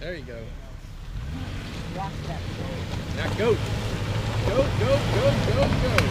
There you go. Watch that. Now go. Go, go, go, go, go.